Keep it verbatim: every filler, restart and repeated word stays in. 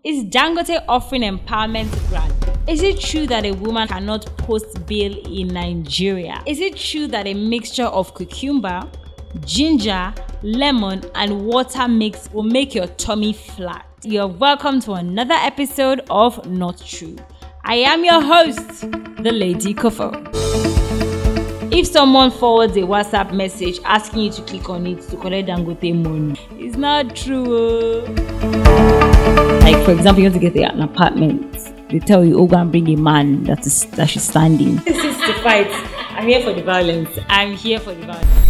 Is Dangote offering empowerment grant? Is it true that a woman cannot post bail in Nigeria? Is it true that a mixture of cucumber, ginger, lemon, and water mix will make your tummy flat? You're welcome to another episode of Not True. I am your host, the Lady Kofo. If someone forwards a WhatsApp message asking you to click on it to collect Dangote money, it's not true. Like, for example, you want to get an apartment. They tell you, oh, go and bring a man that is that she's standing. This is to fight. I'm here for the violence. I'm here for the violence.